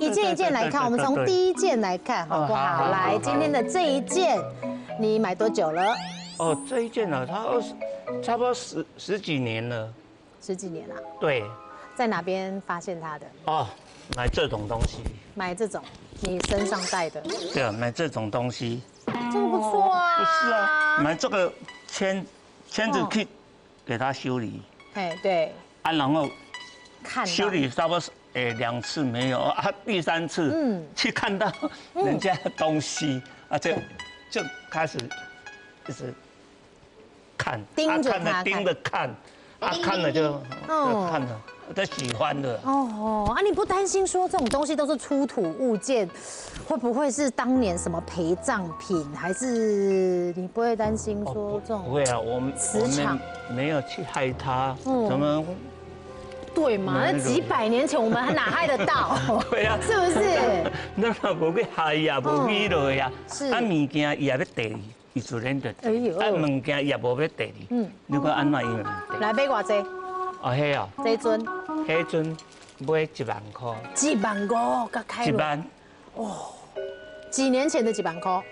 一件一件来看，我们从第一件来看，好不好？来，今天的这一件，你买多久了？ 哦，这一件呢，它差不多十几年了。 10几年了。 对。 在哪边发现它的？ 哦，买这种东西。 买这种，你身上带的。 对啊，买这种东西。 这个不错啊。 不是啊，买这个签子去给它修理。 哎，对。 啊，然后看修理差不多2次没有啊，第3次去看到人家的东西啊，就开始就是看， 盯着它盯着看，啊，看了就看了，我都喜欢的。 哦，啊，你不担心说这种东西都是出土物件，会不会是当年什么陪葬品？还是你不会担心说这种？ 不会啊，我们没有去害它，怎么？ 对嘛？那几百年前我们还哪害得到？ 对啊， 是不是？ 那无去害呀，无去落呀。 是。 啊，物件伊也要第二，伊自然就。 哎呦。 啊，物件伊也无要第二。如果安怎伊会唔来买偌济？ 哦，迄哦。 这尊。 迄尊买1万块。 1万5，刚开。 1万。 哦。几年前的几万块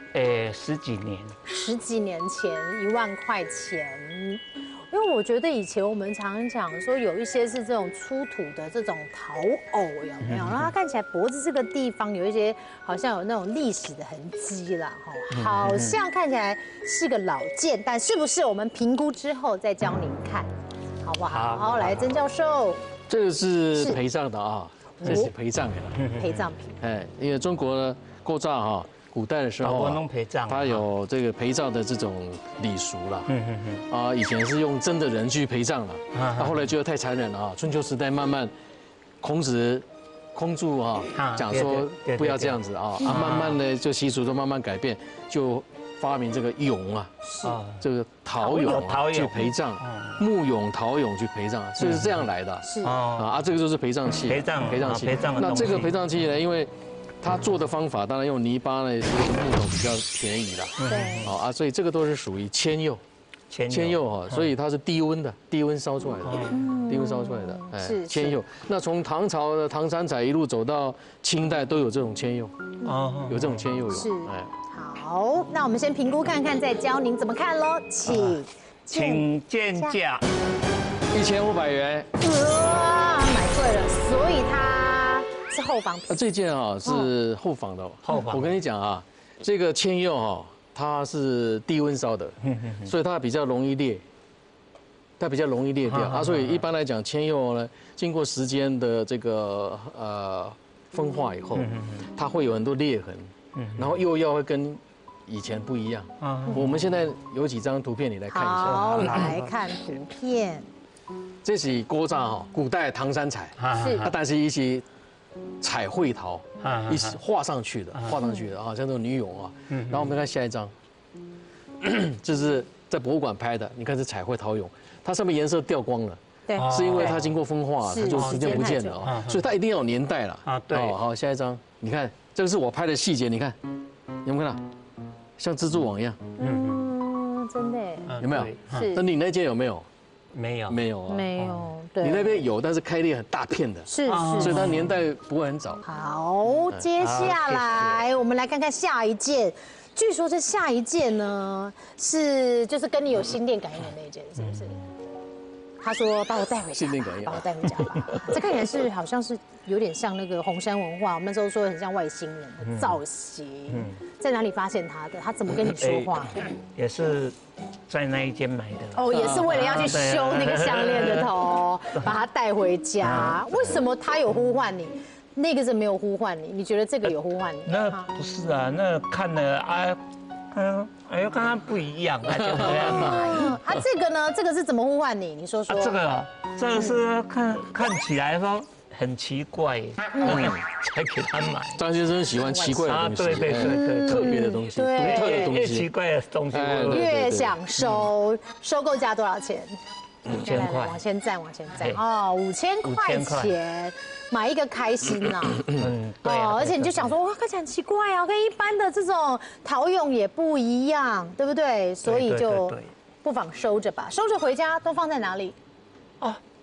？10几年。 10几年前1万块钱。因为我觉得以前我们常讲说有一些是这种出土的这种陶偶有没有？然后它看起来脖子这个地方有一些好像有那种历史的痕迹啦，好像看起来是个老件，但是不是我们评估之后再教您看，好不好？好，来曾教授， 这个是陪葬的啊，这是陪葬的陪葬品。 哎，因为中国的构造哈。古代的时候它有这个陪葬的这种礼俗啦。啊，以前是用真的人去陪葬了，那后来觉得太残忍了啊。春秋时代慢慢，孔注啊讲说不要这样子啊，慢慢的就习俗都慢慢改变，就发明这个俑啊，这个陶俑去陪葬，木俑、陶俑去陪葬，所以是这样来的。 是啊，这个就是陪葬器。 陪葬器。 那这个陪葬器呢，因为他做的方法当然用泥巴呢，是木头比较便宜啦。 对。 好啊，所以这个都是属于铅釉，哈，所以它是低温烧出来的，低温烧出来的，哎，铅釉。那从唐朝的唐三彩一路走到清代都有这种铅釉，有这种铅釉有。 是。哎。好，那我们先评估看看，再教您怎么看喽， 请见价 1500元。 买贵了，所以它。是后仿品。 这件啊是后仿的。 后仿。 我跟你讲啊，这个铅釉哈，它是低温烧的，所以它比较容易裂，掉啊。所以一般来讲，铅釉呢，经过时间的这个风化以后，它会有很多裂痕，然后釉料会跟以前不一样。我们现在有几张图片，你来看一下。 好，来看图片。 这是锅渣哈，古代唐三彩，是，但是一些彩绘陶，一起画上去的啊，像这种女俑啊。然后我们看下一张，这是在博物馆拍的，你看是彩绘陶俑，它上面颜色掉光了，对，是因为它经过风化，它就时间不见了啊，所以它一定要有年代了啊。对，好，下一张，你看这个是我拍的细节，你看有没有看到，像蜘蛛网一样， 真的， 有没有？ 是。 那你那件有没有？ 没有， 没有。对， 你那边有，但是开裂很大片的， 是， 所以它年代不会很早。 好，接下来我们来看看下一件。据说这下一件呢，就是跟你有心电感应的那一件，是不是？他说把我带回家，把我带回家吧。这看起来是好像是有点像那个红山文化，我们那时候说很像外星人的造型。在哪里发现他的？他怎么跟你说话？ 也是在那一间买的。 哦，也是为了要去修那个项链的头，把它带回家。为什么他有呼唤你？那个是没有呼唤你？你觉得这个有呼唤你？ 那不是啊，那看了啊。哎呦，跟它不一样，就这样嘛。 这个呢？这个是怎么呼唤你？你说说。 这个是看起来说很奇怪，才给他买。 张先生喜欢奇怪的东西， 对， 特别的东西，独特的东西， 越奇怪的东西越想收。收购价多少钱 ？5000块。 往前站。哦，5000块钱。买一个开心呐， 对， 而且你就想说，哇，看起来很奇怪啊，跟一般的这种陶俑也不一样，对不对？所以就不妨收着吧，收着回家都放在哪里？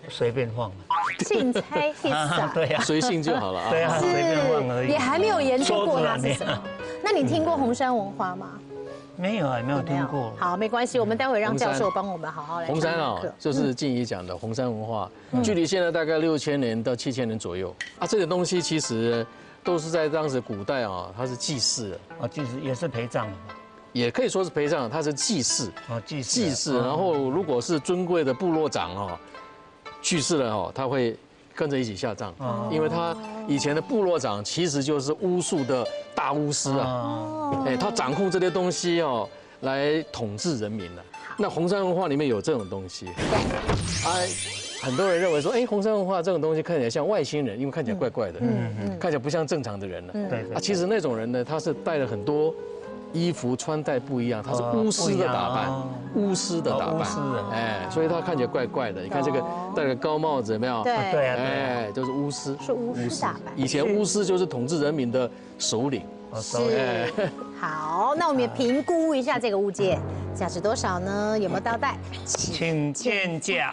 随便放嘛。 钦差一撒， 对呀， 随性就好了啊。 对啊，随便放而已。 也还没有研究过它是什么。那你听过红山文化吗？ 没有啊，没有听过。 好，没关系，我们待会让教授帮我们好好来。 红山啊，就是静怡讲的红山文化，距离现在大概6000年到7000年左右啊。这个东西其实都是在当时古代啊，它是祭祀的啊，祭祀也是陪葬的嘛。 也可以说是陪葬，它是祭祀啊，祭祀。然后如果是尊贵的部落长哦去世了哦，他会跟着一起下葬，因为他以前的部落长其实就是巫术的大巫师啊，哎，他掌控这些东西哦，来统治人民的。那红山文化里面有这种东西，很多人认为说，哎，红山文化这种东西看起来像外星人，因为看起来怪怪的，看起来不像正常的人了。 对啊，其实那种人呢，他是带了很多衣服穿戴不一样，他是巫师的打扮，巫师的打扮，哎，所以他看起来怪怪的。你看这个戴个高帽子，有没有？ 对啊， 哎，就是巫师， 是巫师打扮。 以前巫师就是统治人民的首领。 是。好，那我们也评估一下这个物件价值多少呢？有没有倒带？ 请见价。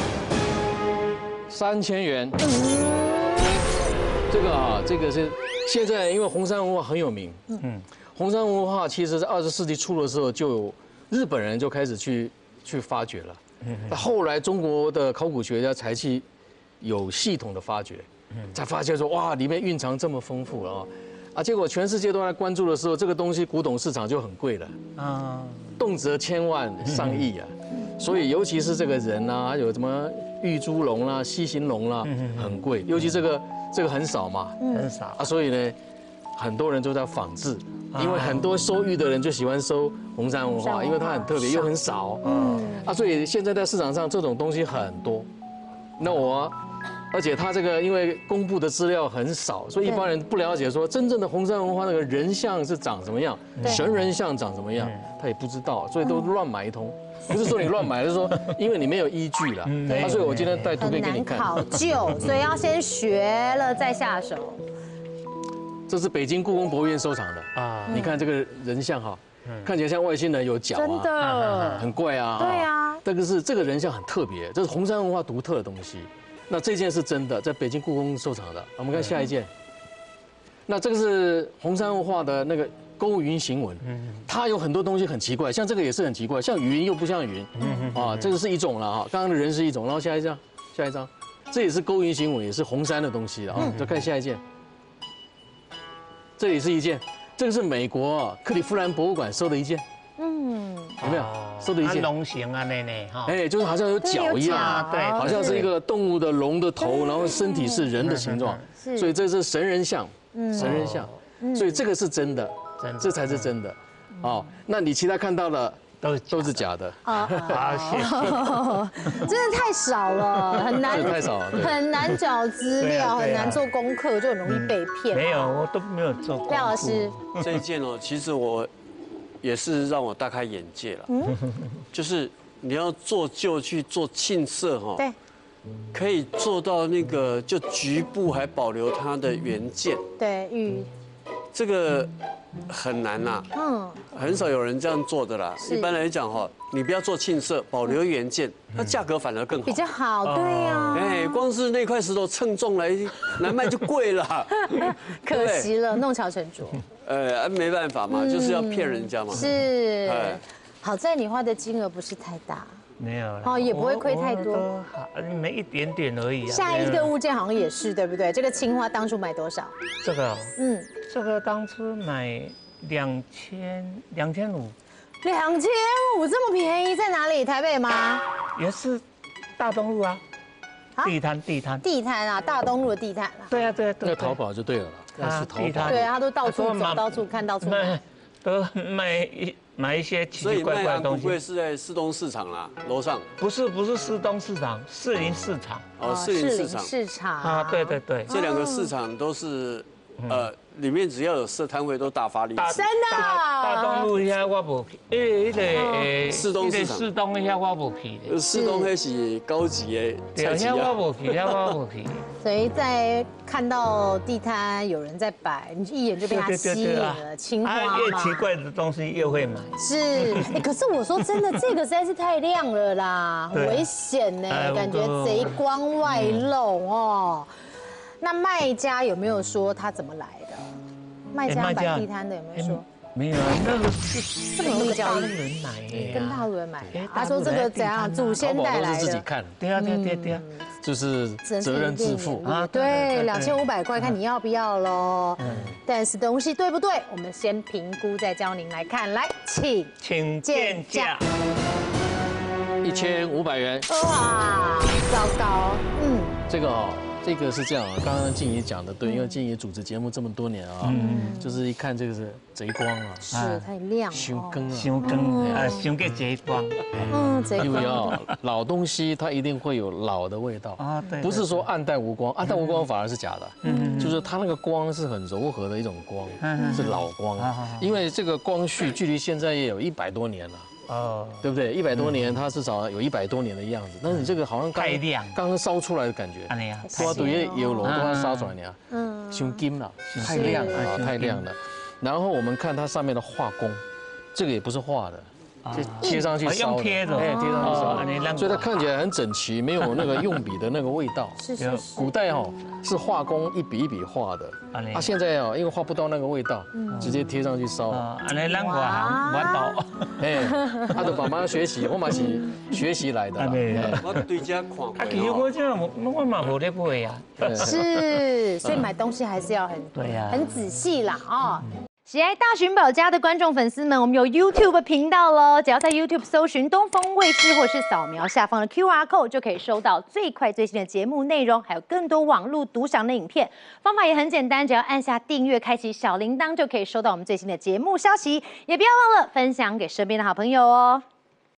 3000元。这个啊，这个是现在因为红山文化很有名。红山文化其实在20世纪初的时候，就有日本人就开始去发掘了。那后来中国的考古学家才去有系统的发掘，才发现说哇，里面蕴藏这么丰富了啊！结果全世界都在关注的时候，这个东西古董市场就很贵了啊，动辄1000万上亿啊！所以尤其是这个人啊，还有什么玉猪龙啦、西行龙啦，很贵。尤其这个很少嘛， 很少啊，所以呢，很多人都在仿制。因为很多收玉的人就喜欢收红山文化，因为它很特别又很少，所以现在在市场上这种东西很多。那而且它这个因为公布的资料很少，所以一般人不了解说真正的红山文化那个人像是长什么样，神人像长什么样，他也不知道，所以都乱买一通。不是说你乱买，是说因为你没有依据了。所以我今天带图片给你看。 很难考究，所以要先学了再下手。 这是北京故宫博物院收藏的啊！你看这个人像哈，看起来像外星人，有脚啊， 真的很怪啊。 对啊， 这个人像很特别，这是红山文化独特的东西。那这件是真的，在北京故宫收藏的。我们看下一件，那这个是红山文化的那个勾云行文，它有很多东西很奇怪，像这个也是很奇怪，像云又不像云，啊，这个是一种了啊。刚刚的人是一种，然后下一张，这也是勾云行文，也是红山的东西了啊。再看下一件。这里是一件，这个是美国克利夫兰博物馆收的一件，有没有收的一件？ 龙形啊，那哈， 哎，就是好像有脚一样， 对， 好像是一个动物的龙的头，然后身体是人的形状，所以这是神人像，所以这个是真的，这才是真的，哦，那你其他看到的都是假的， 好，谢谢。 真的太少了，很难， 太少了， 很难找资料，很难做功课，就很容易被骗。 没有，我都没有做功课。 廖老师， 这一件哦，其实我也是让我大开眼界了。就是你要做旧去做庆色哈， 对， 可以做到那个就局部还保留它的原件。 对， 这个很难呐，很少有人这样做的啦。一般来讲哈，你不要做庆色，保留原件，那价格反而更好， 比较好，对呀。 哎，光是那块石头称重来卖就贵了， 可惜了，弄巧成拙。 没办法嘛，就是要骗人家嘛。 是，好在你花的金额不是太大。 没有了， 也不会亏太多， 没一点点而已。 下一个物件好像也是，对不对？这个青花当初买多少？ 这个，这个当初买2500，2500 这么便宜，在哪里？台北吗？ 也是大东路啊，地摊啊， 大东路的地摊啊。 对啊， 那淘宝就对了，那是淘宝。 对，他都到处走，到处看，到处买， 都买一些奇奇怪怪的东西。 所以卖不贵是在士东市场啦，楼上。 不是士东市场，士林市场。 士林市场啊，对， 这2个市场都是里面只要有设摊位都大发利市。 真的？ 大东路遐我无去，因为士东市场。 士东遐我无去的。 士东迄是高级的菜市啊。 遐我无去。 所以在看到地摊有人在摆，你一眼就被它吸引了。青花嘛， 越奇怪的东西越会买。 是，可是我说真的，这个实在是太亮了啦，很危险呢，感觉贼光外露哦。那卖家有没有说他怎么来的？卖家摆地摊的有没有说？ 没有，那个是这么容易交易， 人买， 跟大陆人买。他说这个怎样，祖先带来的。 自己看。 对啊。 就是责任自负啊，对，2500块，看你要不要喽。但是东西对不对，我们先评估，再教您来看。来，请见价。 1500元。 哇，糟糕。 这个是这样啊，刚刚静怡讲的对，因为静怡主持节目这么多年啊，就是一看这个是贼光啊， 是太亮， 修更啊， 修个贼光， 贼光。 因为啊，老东西它一定会有老的味道啊，对，不是说暗淡无光，暗淡无光反而是假的，就是它那个光是很柔和的一种光，是老光，因为这个光绪距离现在也有100多年了。对不对？100多年，它至少有100多年的样子。但是你这个好像刚烧出来的感觉，多对也有楼都要烧出来呢，凶金了，太亮了，太亮了。然后我们看它上面的画工，这个也不是画的。就贴上去烧的， 贴的， 贴上去烧，所以它看起来很整齐，没有那个用笔的那个味道。 是。 古代是画工一笔一笔画的，现在因为画不到那个味道，直接贴上去烧。 安尼咱外行不到。 他的爸妈学习，我嘛是学习来的。 我对这看过。 其实我嘛无咧买呀。 是，所以买东西还是要很仔细啦啊。喜爱大寻宝家的观众粉丝们，我们有 YouTube 频道喽，只要在 YouTube 搜寻东风卫视，或是扫描下方的 QR code， 就可以收到最快最新的节目内容，还有更多网络独享的影片。方法也很简单，只要按下订阅，开启小铃铛，就可以收到我们最新的节目消息。也不要忘了分享给身边的好朋友哦。